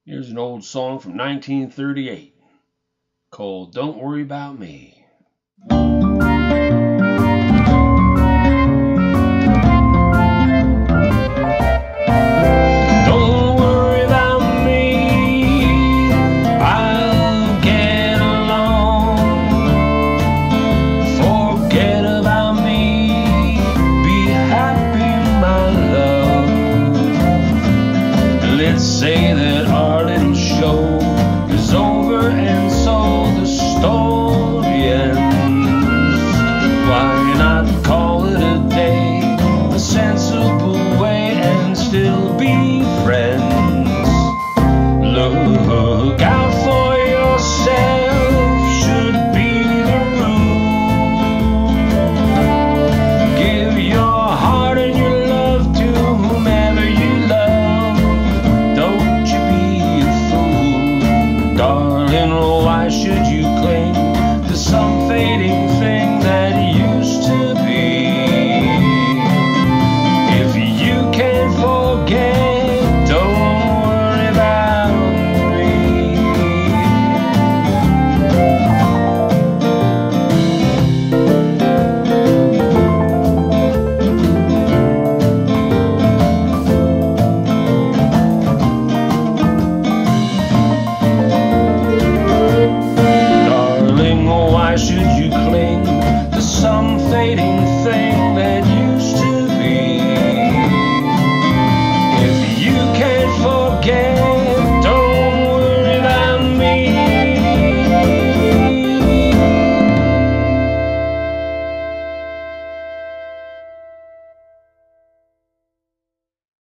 Here's an old song from 1938 called Don't Worry About Me. Don't worry about me, I'll get along. Forget about me, be happy, my love. Let's say that our little show